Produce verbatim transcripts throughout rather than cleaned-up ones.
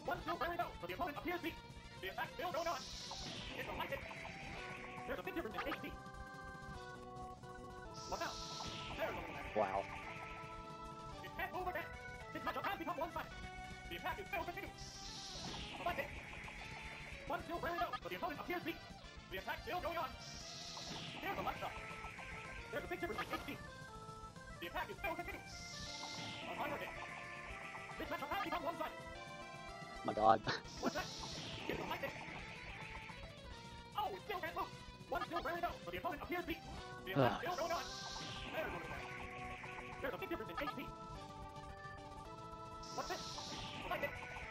One still very low, so the opponent appears weak. The attack still going on. It's a light hit. There's a big difference in H P. Watch out. There's a little man. Wow. It can't move again. This matchup has become one-sided. The attack is still continuing. A light hit. One still very low, so the opponent appears weak. The attack still going on. Here's a light shot. There's a big difference in H P. The attack is still continuing. A minor hit. This matchup has become one-sided. My god. What's that? It's a light hit. Oh, it still can't move. One still very low, so the opponent appears weak. The attack still going on. There's a little man. There's a big difference in H P. What's this? A light hit.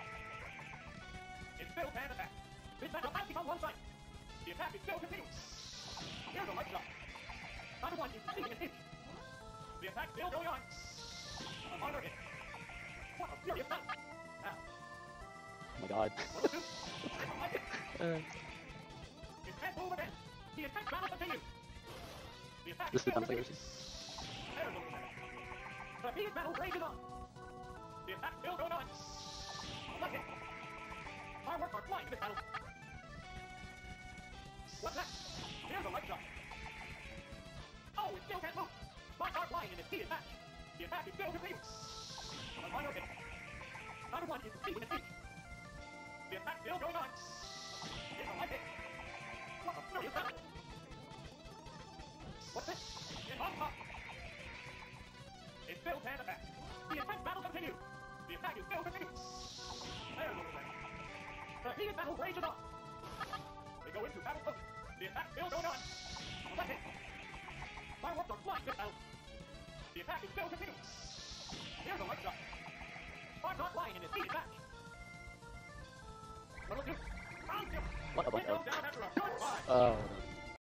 It's still pan attack. This matchup has become one-sided. The attack is still continuing. Here's a light shot. Neither one is leaving an inch. The attack still going on. A minor hit. What a furious fight. Now. Oh my god. What a do? A light hit. Uh, It can't move again. The attack battle continues. The attack this is still becomes like continuing. There's a little man. The heated battle rages on. The attack still going on. A light hit. Fireworks are flying in this battle. What's that? Here's a light shot. Oh, it still can't move. Sparks are flying in this heated match. The attack is still continuing. A minor hit. Neither one is leaving an inch. The attack still going on. It's a light hit. What a furious battle. What's this? It's on top. It's still pan attack. The intense battle continues. The attack is still continuing. There's a little man. The heated battle rages on. They go into battle mode. The attack still going on. A light hit. Fireworks are flying this battle. The attack is still continuing. Here's a light shot. Sparks are flying in this heated match. What'll do? Round two. what a bunch It goes of. down after a short five. Oh.